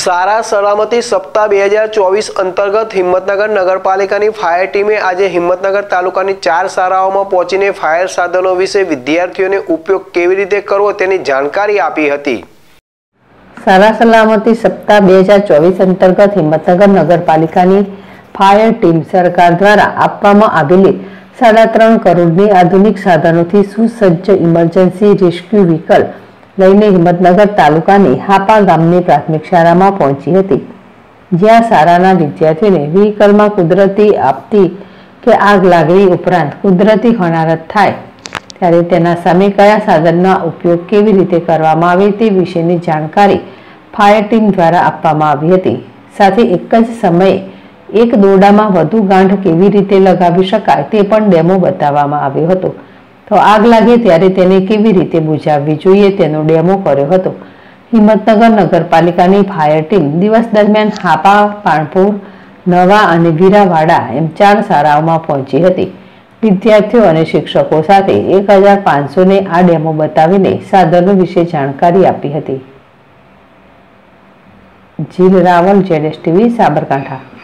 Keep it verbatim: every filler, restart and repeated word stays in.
સારા સલામતી સપ્તાહ બે હજાર ચોવીસ અંતર્ગત હિંમતનગર નગરપાલિકાની ફાયર ટીમે આજે હિંમતનગર તાલુકાની ચાર શાળાઓમાં પહોંચીને ફાયર સાધનો વિશે વિદ્યાર્થીઓને ઉપયોગ કેવી રીતે કરવો તેની જાણકારી આપી હતી। સારા સલામતી સપ્તાહ બે હજાર ચોવીસ અંતર્ગત હિંમતનગર નગરપાલિકાની ફાયર ટીમ સરકાર દ્વારા આપવામાં આવેલી સાડા ત્રણ કરોડની આધુનિક સાધનોથી સુસજ્જ ઇમરજન્સી રેસ્ક્યુ વ્હીકલ લઈને હિંમતનગર તાલુકાની હાપા ગામની પ્રાથમિક શાળામાં પહોંચી હતી, જ્યાં શાળાના વિદ્યાર્થીઓને વ્હીકલમાં કુદરતી આપત્તિ કે આગ લાગણી ઉપરાંત કુદરતી હોનારત થાય ત્યારે તેના સામે કયા સાધનનો ઉપયોગ કેવી રીતે કરવામાં આવે તે વિશેની જાણકારી ફાયર ટીમ દ્વારા આપવામાં આવી હતી। સાથે એક જ સમયે એક દોરડામાં વધુ ગાંઠ કેવી રીતે લગાવી શકાય તે પણ ડેમો બતાવવામાં આવ્યો હતો। તો આગ લાગે ત્યારે તેને કેવી રીતે બુઝાવવી જોઈએ તેનો ડેમો કર્યો હતો। હિંમતનગર નગરપાલિકાની ફાયર ટીમ દિવસ દરમિયાન હાપા, પાણપુર, નવા અને વીરાવાડા એમ ચાર શાળાઓમાં પહોંચી હતી। વિદ્યાર્થીઓ અને શિક્ષકો સાથે એક હજાર પાંચસો ને આ ડેમો બતાવીને સાધનો વિશે જાણકારી આપી હતી। જીલ રાવલ, જેડેશ ટીવી, સાબરકાંઠા।